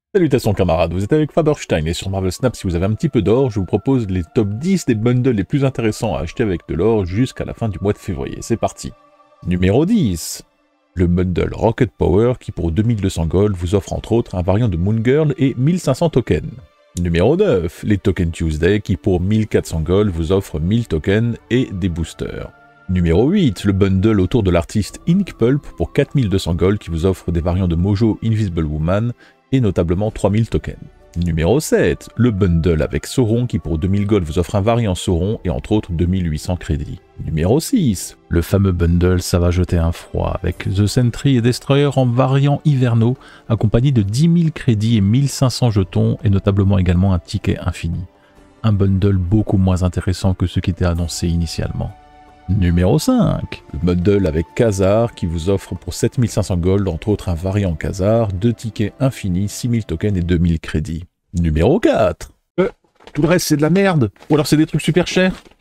Salutations camarades, vous êtes avec Faberstein et sur Marvel Snap, si vous avez un petit peu d'or, je vous propose les top 10 des bundles les plus intéressants à acheter avec de l'or jusqu'à la fin du mois de février. C'est parti. Numéro 10. Le bundle Rocket Power qui pour 2200 gold vous offre entre autres un variant de Moon Girl et 1500 tokens. Numéro 9. Les Token Tuesday qui pour 1400 gold vous offre 1000 tokens et des boosters. Numéro 8, le bundle autour de l'artiste Ink Pulp pour 4200 gold qui vous offre des variants de Mojo Invisible Woman et notablement 3000 tokens. Numéro 7, le bundle avec Sauron qui pour 2000 gold vous offre un variant Sauron et entre autres 2800 crédits. Numéro 6, le fameux bundle ça va jeter un froid avec The Sentry et Destroyer en variant hivernaux accompagné de 10 000 crédits et 1500 jetons et notablement également un ticket infini. Un bundle beaucoup moins intéressant que ce qui était annoncé initialement. Numéro 5, le bundle avec Khazar qui vous offre pour 7500 gold, entre autres un variant Khazar, 2 tickets infinis, 6000 tokens et 2000 crédits. Numéro 4, tout le reste c'est de la merde, ou alors c'est des trucs super chers.